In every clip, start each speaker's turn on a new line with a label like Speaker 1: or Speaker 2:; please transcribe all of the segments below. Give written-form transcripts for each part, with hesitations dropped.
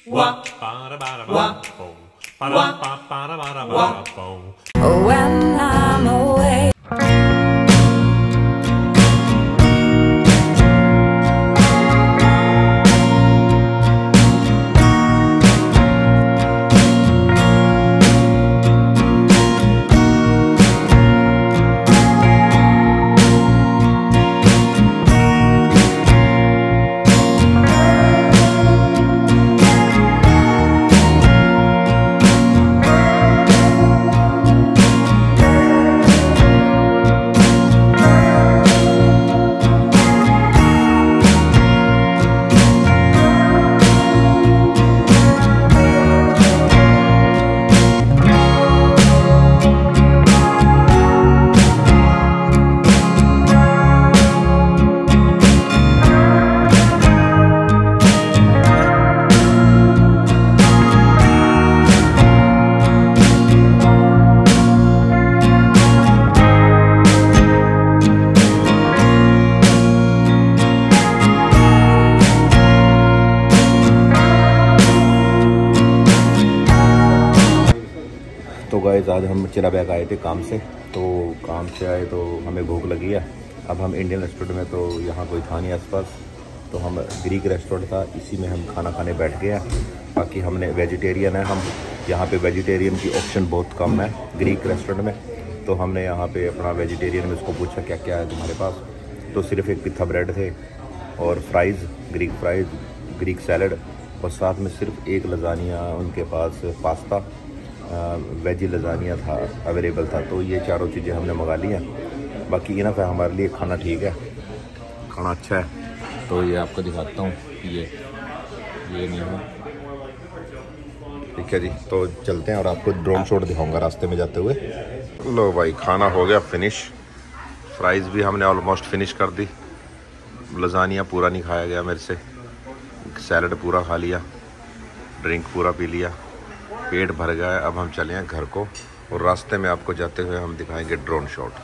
Speaker 1: When I'm away.
Speaker 2: तो guys आज हम चिराबैग आए थे काम से, तो काम से आए तो हमें भूख लगी है। अब हम इंडियन रेस्टोरेंट में, तो यहाँ कोई था नहीं आसपास, तो हम ग्रीक रेस्टोरेंट था, इसी में हम खाना खाने बैठ गए हैं। बाकी हमने वेजिटेरियन है हम, यहाँ पे वेजिटेरियन की ऑप्शन बहुत कम है ग्रीक रेस्टोरेंट में। तो हमने यहाँ पे अपना वेजिटेरियन में उसको पूछा क्या क्या है तुम्हारे पास, तो सिर्फ एक पिथा ब्रेड थे और फ्राइज़, ग्रीक सैलड, और साथ में सिर्फ एक लजानिया उनके पास पास्ता वेजी लजानिया था अवेलेबल था। तो ये चारों चीज़ें हमने मंगा ली हैं। बाकी इनफ है हमारे लिए, खाना ठीक है, खाना अच्छा है। तो ये आपको दिखाता हूँ, ये नहीं है, ठीक है जी। तो चलते हैं और आपको ड्रोन शॉट दिखाऊंगा रास्ते में जाते हुए। लो भाई खाना हो गया फिनिश, फ्राइज़ भी हमने ऑलमोस्ट फिनिश कर दी, लजानिया पूरा नहीं खाया गया मेरे से, सैलड पूरा खा लिया, ड्रिंक पूरा पी लिया, पेट भर गया है। अब हम चले हैं घर को और रास्ते में आपको जाते हुए हम दिखाएंगे ड्रोन शॉट।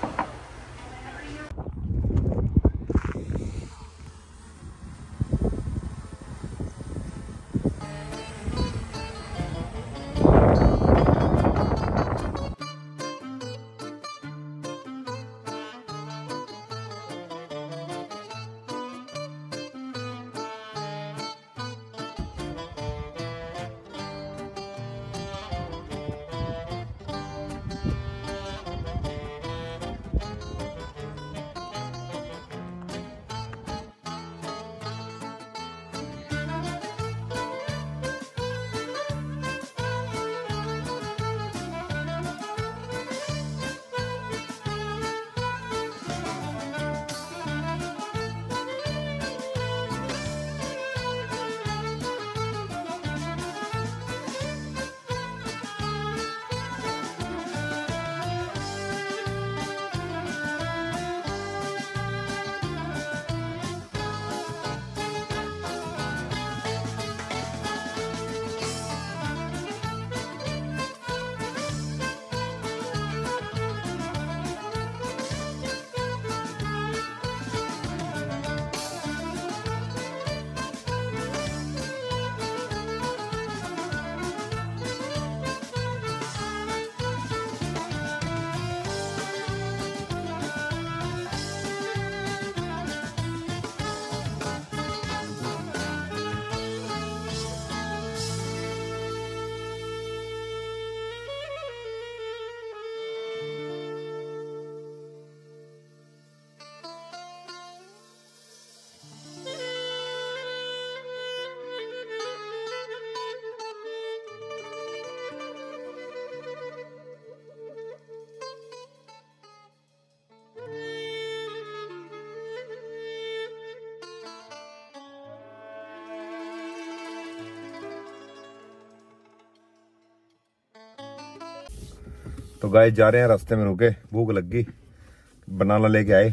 Speaker 2: तो गाइस जा रहे हैं, रास्ते में रुके, भूख लग गई, बनाना लेके आए,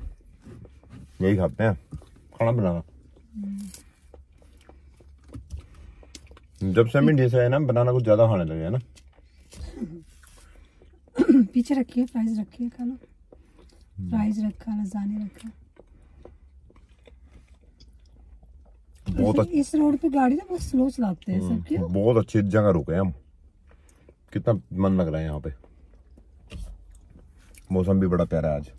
Speaker 2: यही खाते हैं, खाना बनाना। जब से हम इंडिया से आए ना, बनाना कुछ ज्यादा खाने लगे है ना।
Speaker 3: पीछे रखिए, फ्राइज रखिए, खाना फ्राइज रखा, लजाने रखा।
Speaker 4: बहुत
Speaker 3: इस रोड पे गाड़ी ना बहुत स्लो चलाते हैं सब, क्यों?
Speaker 4: बहुत अच्छी जगह रुके हैं हम। कितना मन लग रहा है यहाँ पे। मौसम भी बड़ा प्यारा है आज।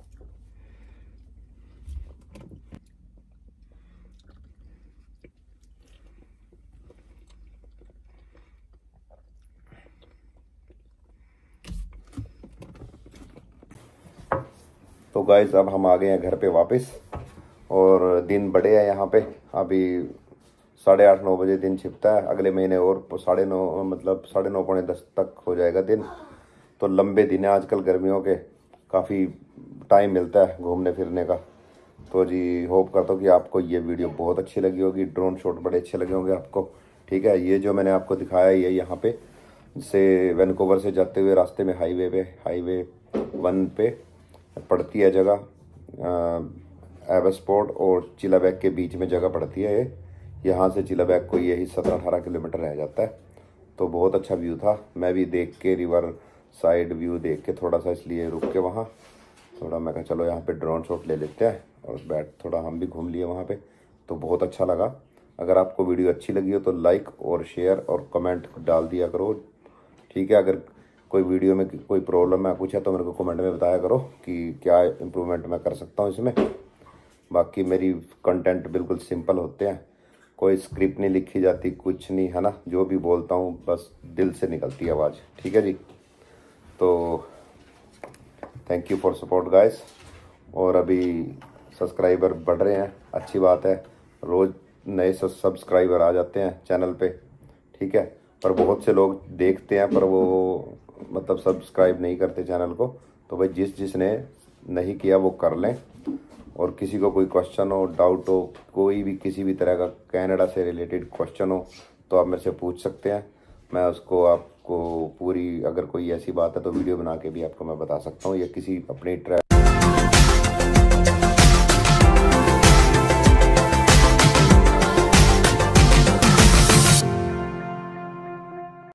Speaker 2: तो गाइस अब हम आ गए हैं घर पे वापस और दिन बड़े हैं यहाँ पे। अभी 8:30-9 बजे दिन छिपता है। अगले महीने और 9:30 मतलब 9:30 पौने 10 तक हो जाएगा दिन। तो लंबे दिन है आजकल गर्मियों के, काफ़ी टाइम मिलता है घूमने फिरने का। तो जी होप करता हूँ कि आपको ये वीडियो बहुत अच्छी लगी होगी। ड्रोन शॉट बड़े अच्छे लगे होंगे आपको। ठीक है, ये जो मैंने आपको दिखाया ये यहाँ पे से वैनकूवर से जाते हुए रास्ते में हाईवे 1 पे पड़ती है जगह। एबस्पोर्ट और चिलाबैग के बीच में जगह पड़ती है ये। यहाँ से चिलाबैग को यही 17-18 किलोमीटर रह जाता है। तो बहुत अच्छा व्यू था। मैं भी देख के रिवर साइड व्यू देख के थोड़ा सा इसलिए रुक के वहाँ थोड़ा मैं कहा चलो यहाँ पे ड्रोन शॉट ले लेते हैं और बैठ थोड़ा हम भी घूम लिए वहाँ पे। तो बहुत अच्छा लगा। अगर आपको वीडियो अच्छी लगी हो तो लाइक और शेयर और कमेंट डाल दिया करो। ठीक है, अगर कोई वीडियो में कोई प्रॉब्लम है कुछ है तो मेरे को कमेंट में बताया करो कि क्या इम्प्रूवमेंट मैं कर सकता हूँ इसमें। बाकी मेरी कंटेंट बिल्कुल सिंपल होते हैं, कोई स्क्रिप्ट नहीं लिखी जाती, कुछ नहीं है ना। जो भी बोलता हूँ बस दिल से निकलती है आवाज़। ठीक है जी, तो thank you for support guys. और अभी सब्सक्राइबर बढ़ रहे हैं, अच्छी बात है। रोज़ नए सब्सक्राइबर आ जाते हैं चैनल पे। ठीक है, पर बहुत से लोग देखते हैं पर वो मतलब सब्सक्राइब नहीं करते चैनल को। तो भाई जिसने नहीं किया वो कर लें। और किसी को कोई क्वेश्चन हो, डाउट हो, कोई भी किसी भी तरह का कनाडा से रिलेटेड क्वेश्चन हो तो आप मेरे से पूछ सकते हैं। मैं उसको आपको पूरी, अगर कोई ऐसी बात है तो वीडियो बना के भी आपको मैं बता सकता हूँ, या किसी अपनी